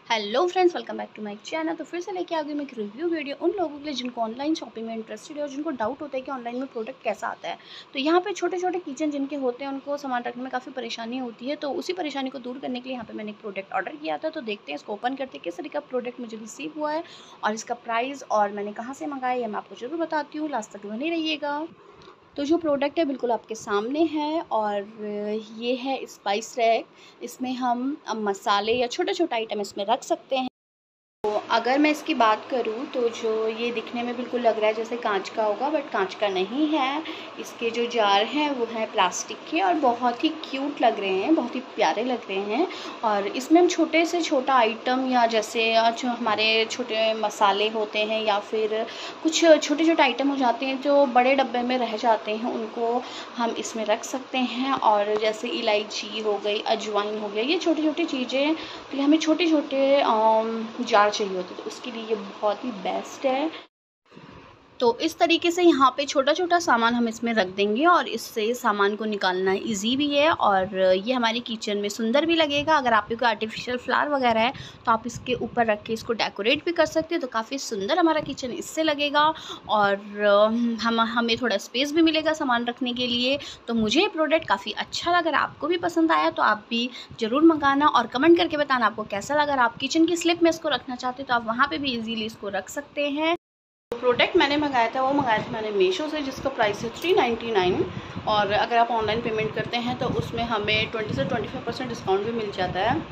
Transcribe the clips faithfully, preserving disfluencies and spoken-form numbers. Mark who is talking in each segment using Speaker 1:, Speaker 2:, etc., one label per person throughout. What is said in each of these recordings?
Speaker 1: Hello friends, welcome back to my channel. तो फिर से लेके आ गई मैं एक रिव्यू वीडियो उन लोगों के लिए जिनको ऑनलाइन शॉपिंग में इंटरेस्टेड है और जिनको डाउट होता है कि ऑनलाइन में प्रोडक्ट कैसा आता है। तो यहाँ पे छोटे छोटे किचन जिनके होते हैं उनको सामान रखने में काफ़ी परेशानी होती है, तो उसी परेशानी को दूर करने के लिए यहाँ पे मैंने एक प्रोडक्ट ऑर्डर किया था। तो देखते हैं, इसको ओपन करते हैं किस तरीके का प्रोडक्ट मुझे रिसीव हुआ है और इसका प्राइस और मैंने कहाँ से मंगाया है मैं आपको ज़रूर बताती हूँ। लास्ट तक बने रहिएगा। तो जो प्रोडक्ट है बिल्कुल आपके सामने है और ये है स्पाइस रैक। इसमें हम मसाले या छोटे छोटे आइटम इसमें रख सकते हैं। तो अगर मैं इसकी बात करूँ तो जो ये दिखने में बिल्कुल लग रहा है जैसे कांच का होगा, बट कांच का नहीं है। इसके जो जार हैं वो हैं प्लास्टिक के और बहुत ही क्यूट लग रहे हैं, बहुत ही प्यारे लग रहे हैं। और इसमें हम छोटे से छोटा आइटम या जैसे जो हमारे छोटे मसाले होते हैं या फिर कुछ छोटे छोटे आइटम हो जाते हैं जो बड़े डब्बे में रह जाते हैं, उनको हम इसमें रख सकते हैं। और जैसे इलायची हो गई, अजवाइन हो गया, ये छोटी छोटी चीज़ें कि हमें छोटे छोटे जार चाहिए होते, तो उसके लिए ये बहुत ही बेस्ट है। तो इस तरीके से यहाँ पे छोटा छोटा सामान हम इसमें रख देंगे और इससे सामान को निकालना इजी भी है और ये हमारी किचन में सुंदर भी लगेगा। अगर आपके कोई आर्टिफिशियल फ्लावर वगैरह है तो आप इसके ऊपर रख के इसको डेकोरेट भी कर सकते हैं, तो काफ़ी सुंदर हमारा किचन इससे लगेगा और हम हमें थोड़ा स्पेस भी मिलेगा सामान रखने के लिए। तो मुझे ये प्रोडक्ट काफ़ी अच्छा लगा। अगर आपको भी पसंद आया तो आप भी ज़रूर मंगाना और कमेंट करके बताना आपको कैसा लगा। अगर आप किचन की स्लिप में इसको रखना चाहते हो तो आप वहाँ पर भी ईजीली इसको रख सकते हैं। प्रोडक्ट मैंने मंगाया था वो मंगाया था मैंने मीशो से, जिसका प्राइस है थ्री नाइन्टी नाइन। और अगर आप ऑनलाइन पेमेंट करते हैं तो उसमें हमें ट्वेंटी से ट्वेंटी फाइव परसेंट डिस्काउंट भी मिल जाता है।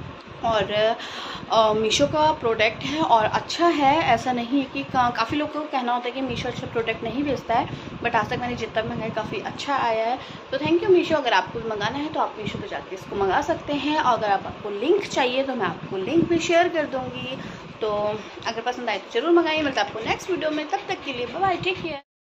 Speaker 1: और मीशो का प्रोडक्ट है और अच्छा है, ऐसा नहीं है कि का, काफ़ी लोगों को कहना होता है कि मीशो अच्छा प्रोडक्ट नहीं बेचता है, बट आज तक मैंने जितना मंगाया काफ़ी अच्छा आया है। तो थैंक यू मीशो। अगर आपको मंगाना है तो आप मीशो पे जाके इसको मंगा सकते हैं और अगर आप आपको लिंक चाहिए तो मैं आपको लिंक भी शेयर कर दूँगी। तो अगर पसंद आए तो ज़रूर मंगाइए। मिलता है आपको नेक्स्ट वीडियो में, तब तक के लिए बाय बाय, टेक केयर।